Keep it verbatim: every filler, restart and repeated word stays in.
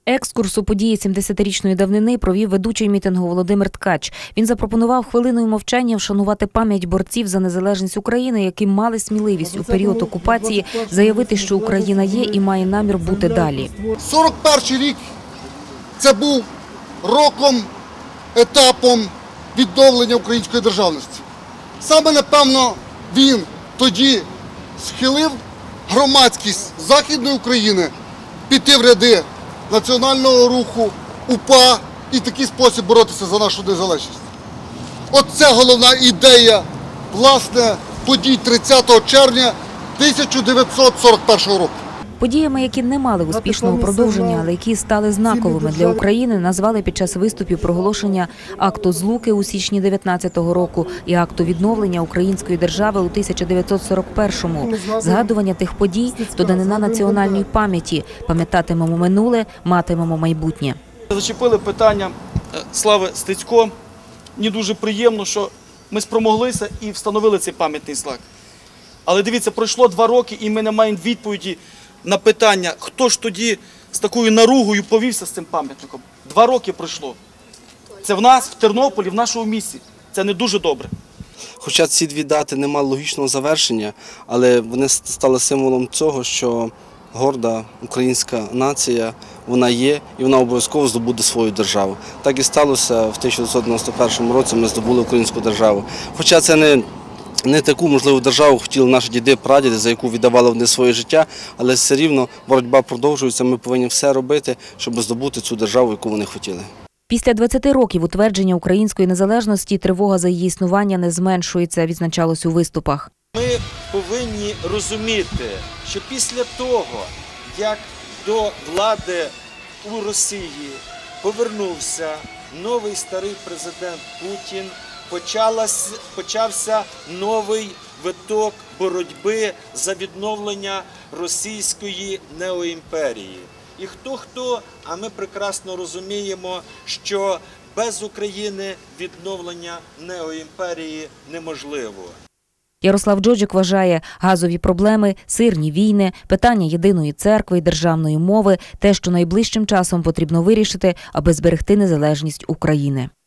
Екскурс у події сімдесятирічної давнини провів ведучий мітингу Володимир Ткач. Він запропонував хвилиною мовчання вшанувати пам'ять борців за незалежність України, які мали сміливість у період окупації заявити, що Україна є і має намір бути далі. сорок перший рік – це був роком, етапом відновлення української державності. Саме, напевно, він тоді схилив громадськість Західної України піти в ряди національного руху, УПА і в такий спосіб боротися за нашу незалежність. От це головна ідея, власне, подій тридцятого червня тисяча дев'ятсот сорок першого року. Подіями, які не мали успішного продовження, але які стали знаковими для України, назвали під час виступів проголошення акту Злуки у січні дев'ятнадцятого року і акту відновлення української держави у тисяча дев'ятсот сорок першому. Згадування тих подій – то данина національної пам'яті. Пам'ятатимемо минуле, матимемо майбутнє. Зачепили питання Слави Стецько. Мені дуже приємно, що ми спромоглися і встановили цей пам'ятний знак. Але дивіться, пройшло два роки і ми не маємо відповіді на питання, хто ж тоді з такою наругою повівся з цим пам'ятником. Два роки пройшло. Це в нас, в Тернополі, в нашому місті. Це не дуже добре. Хоча ці дві дати не мали логічного завершення, але вони стали символом цього, що горда українська нація, вона є і вона обов'язково здобуде свою державу. Так і сталося в тисяча дев'ятсот дев'яносто першому році, ми здобули українську державу. Хоча це не Не таку, можливо, державу хотіли наші діди, прадіди, за яку віддавали вони своє життя, але все рівно боротьба продовжується, ми повинні все робити, щоб здобути цю державу, яку вони хотіли. Після двадцяти років утвердження української незалежності тривога за її існування не зменшується, відзначалось у виступах. Ми повинні розуміти, що після того, як до влади у Росії повернувся новий старий президент Путін, Почалась, почався новий виток боротьби за відновлення російської неоімперії. І хто-хто, а ми прекрасно розуміємо, що без України відновлення неоімперії неможливо. Ярослав Джоджик вважає, газові проблеми, сирні війни, питання єдиної церкви і державної мови – те, що найближчим часом потрібно вирішити, аби зберегти незалежність України.